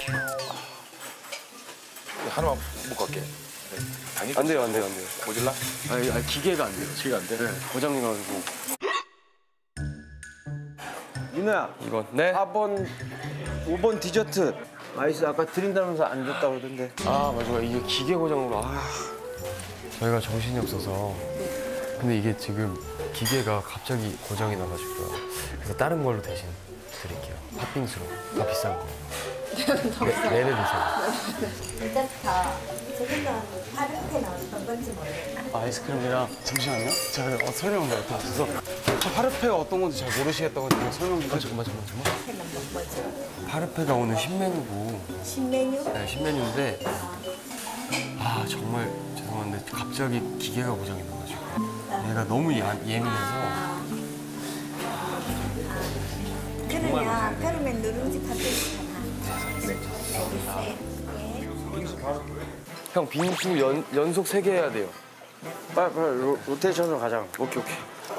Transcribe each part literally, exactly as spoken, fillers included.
하나만 먹고 갈게. 네. 안 돼요, 안 돼요, 안 돼요. 모질라? 아니, 아니 기계가 안 돼요. 기가 안 돼? 네, 고장나가지고. 민호야, 이건 네? 사 번, 오 번 디저트. 아이스 아까 드린다면서 안 줬다고 그러던데. 아 맞아요. 이게 기계 고장으로 아. 저희가 정신이 없어서. 근데 이게 지금 기계가 갑자기 고장이 나가지고요. 그래서 다른 걸로 대신 드릴게요. 팥빙수로. 더 비싼 거. 더 비싸요? 네, 내려주세요. 디저트 저기는 파르페는 어떤 건지 모르겠어요. 아이스크림이랑 잠시만요. 제가 어, 설명을 못해서 파르페가 어떤 건지 잘 모르시겠다고 제가 설명 좀 해주고. 잠깐만, 잠깐만, 잠깐만. 파르페는 뭐, 뭐죠? 파르페가 오늘 신메뉴고. 신메뉴? 네, 신메뉴인데. 아, 정말 죄송한데 갑자기 기계가 고장이 나가지고. 얘가 너무 야, 예민해서. 그러면 그러면 누룽지 파르페 하나. 네. 알겠어요. 예. 형, 빙수 연, 연속 세 개 해야 돼요. 빨리 빨리 로, 로테이션으로 가자. 오케이, 오케이.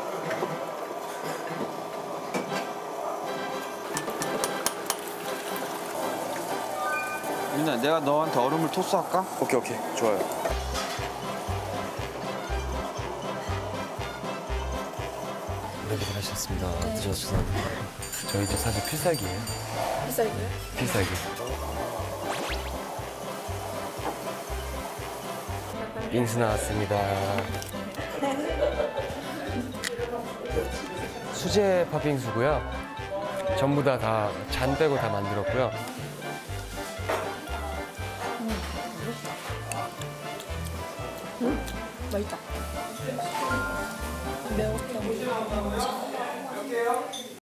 민호야, 내가 너한테 얼음을 토스할까? 오케이, 오케이. 좋아요. 네, 고생하셨습니다. 늦어서 죄송합니다. 저희 집 사실 필살기예요. 필살기요? 필살기. 빙수 나왔습니다. 수제 팥빙수고요. 전부 다 다 잔 빼고 다 만들었고요. 맛있다. 매웠다.